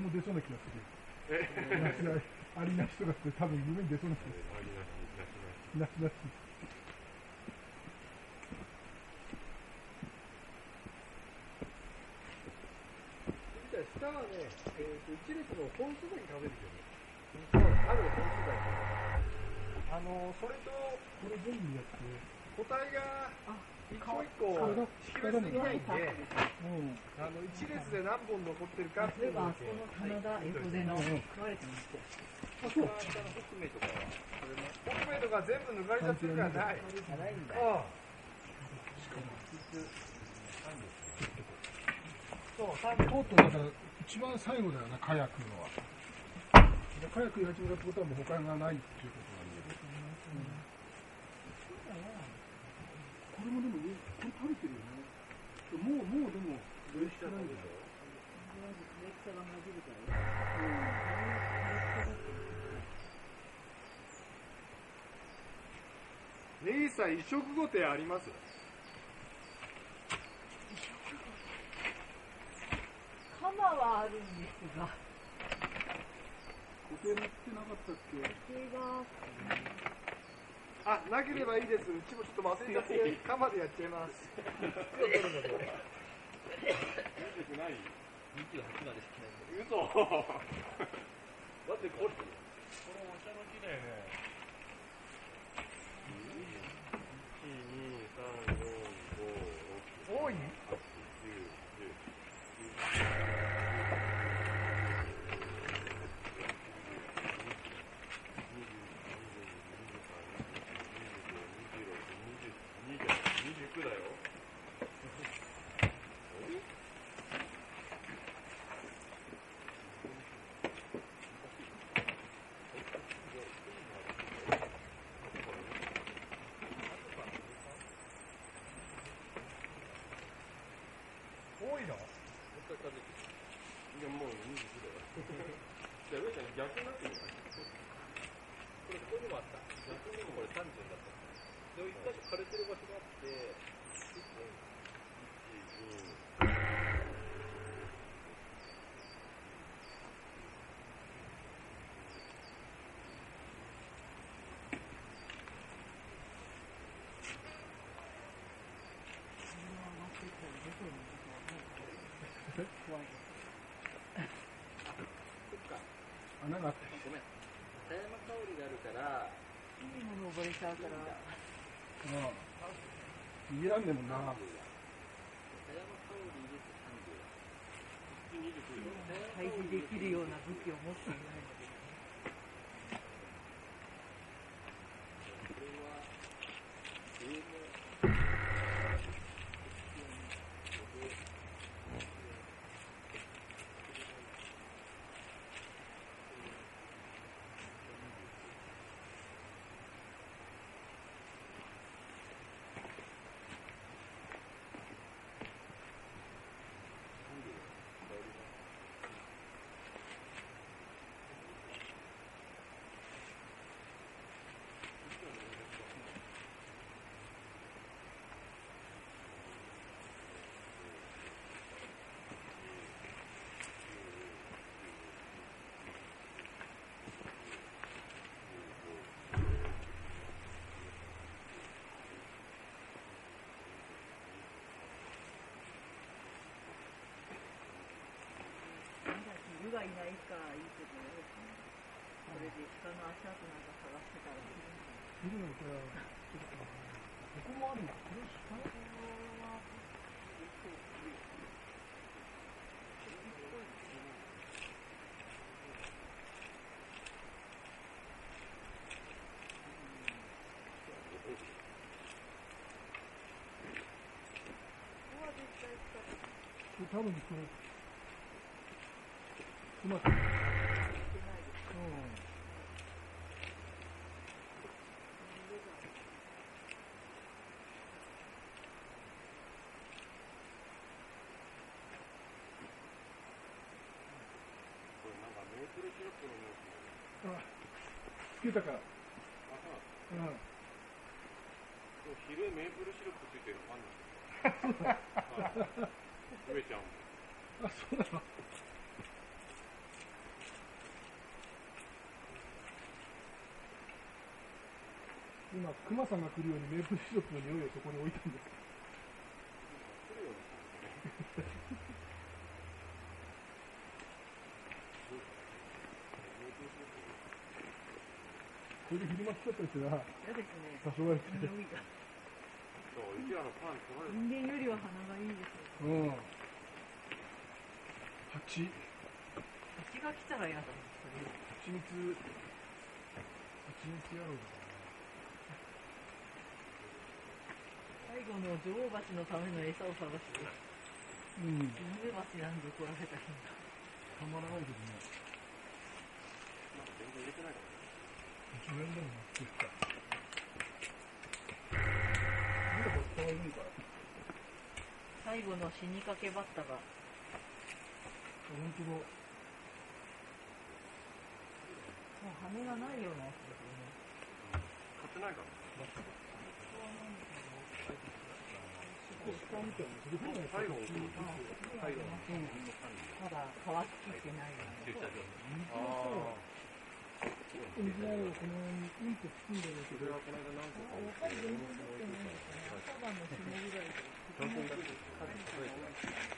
も出そうな気がする。ありなしとかって多分夢に出そうな気がする。なしなし。 下はね、一列の本数だけ食べるけどね。ある本数だけ。それと、 これ全部やって、 個体が一個一個識別できないんで、一列で何本残ってるかっていうのだけ。 この棚田横での食われてますよ。 北名とかは、北名とか全部抜かれちゃってるからない。 ないんだ。 そう、とうとうだから一番最後だよな、カヤ食うのは。カヤ食い始めたってことはもう他がないっていうことなんで。これもでも、これ食べてるよね。もうでも、どれしかないんだよ。 ネギさん、移植後手あります？ 鎌はあるんですが。 固定持ってなかったっけ？ 固定が。 あ、なければいいです。うちもちょっと忘れちゃって、鎌でやっちゃいます。 ない？ 28 までしかない。 嘘。だってこれお茶の木だよね。1、2、3、4、5、6、 多い？ 8、9、10、29だよ。 多いの？ いや、もう29だよ。じゃあ、上ちゃん逆になってみよう。これ、ここにもあった。逆にもこれ30だった。で、一箇所枯れてる場所があって、 穴があったり。 ごめん。田山香りがあるから、 いいもの覚えちゃうから。 逃げらんねえもんな。 田山香り入れて30。 退治できるような武器を持っていないので。 これは、上の、 犬がいないかいいけど、それで鹿の足跡なんか探してたら見るのこれはここもあるんだ。これ下は多分これうまくつけたから。 昼メープルシロップついてるのあんの？上ちゃんも。 あ、そうなの。 今、熊さんが来るようにメープルシロップの匂いをそこに置いたんです。これで昼間来ちゃったりしてな、 嫌ですね。 多少はですね。 匂いが。 そう、うちらのパン取られ人間よりは鼻がいいですよ。 うん。蜂蜂が来たら嫌だ。それ。 蜜野郎だから最後の女王蜂のための餌を探して、 うん。 スズメバチなんぞ取らせた日に。 たまらないけどね。 なんか全然入れてないからね。 1年でも持ってきた。なんでこれ伝わるんかい。 最後の死にかけバッタが、 本当だ。 もう羽がないようなやつですよね。 買ってないからね。 下みたいな、それぐらいの最後の最後のまだ乾ききってないような。 水のをこの辺にうんと包んでるけど、 それはこの間何個かやっぱり全然持ってないですね。朝晩の霜ぐらいで。 何本だけ数えてない。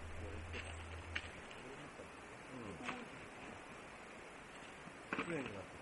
きれいになって